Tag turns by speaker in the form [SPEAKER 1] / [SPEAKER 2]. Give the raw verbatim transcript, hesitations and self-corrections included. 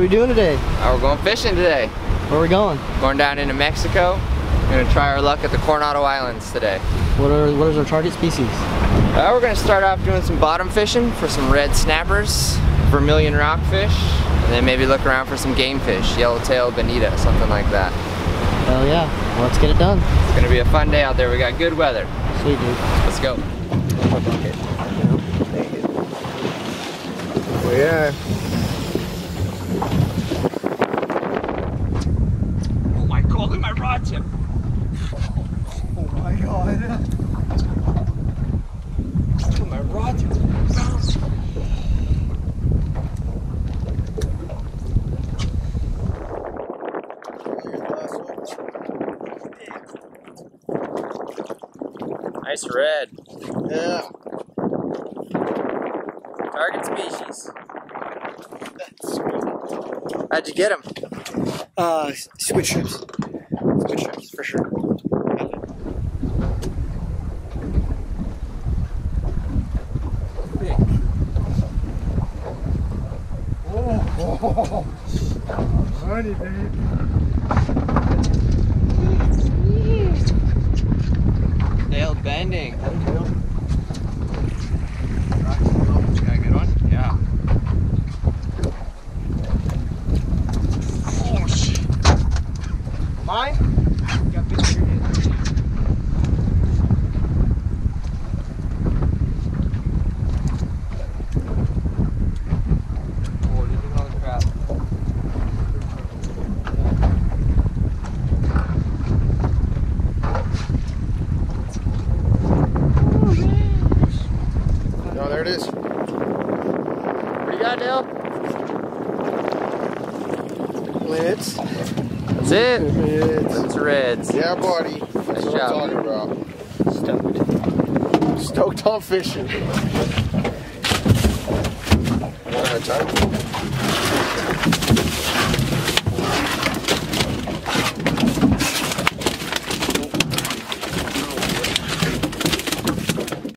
[SPEAKER 1] we doing today?
[SPEAKER 2] Uh, we're going fishing today.
[SPEAKER 1] Where are we going?
[SPEAKER 2] Going down into Mexico. We're going to try our luck at the Coronado Islands today.
[SPEAKER 1] What are what is our target species?
[SPEAKER 2] Uh, we're going to start off doing some bottom fishing for some red snappers, Vermillion Rockfish, and then maybe look around for some game fish, yellowtail, bonita, something like that.
[SPEAKER 1] Hell yeah, well, let's get it done.
[SPEAKER 2] It's going to be a fun day out there. We got good weather.
[SPEAKER 1] Sweet, dude.
[SPEAKER 2] Let's go.
[SPEAKER 3] Oh yeah.
[SPEAKER 2] Oh my god, look at my rod tip.
[SPEAKER 3] Oh my god.
[SPEAKER 2] Look at my rod tip. Bounce. Nice red.
[SPEAKER 3] Yeah.
[SPEAKER 2] Target species. How'd you get them?
[SPEAKER 3] Uh, squid shrimps. Squid shrimps, for sure.
[SPEAKER 2] Big.
[SPEAKER 3] Oh, oh, honey, babe.
[SPEAKER 2] Tail bending.
[SPEAKER 3] Got a good one?
[SPEAKER 2] Yeah.
[SPEAKER 3] Oh, shit. Mine? Got big in your hand.
[SPEAKER 2] Oh, look at all the crap.
[SPEAKER 3] No, there it is.
[SPEAKER 2] What do you got, Dale?
[SPEAKER 3] Lids.
[SPEAKER 2] That's it.
[SPEAKER 3] Lids.
[SPEAKER 2] That's reds.
[SPEAKER 3] Yeah, buddy. That's
[SPEAKER 2] Nice
[SPEAKER 3] what
[SPEAKER 2] job.
[SPEAKER 3] I'm talking about. Stoked. Stoked on fishing. One at a time.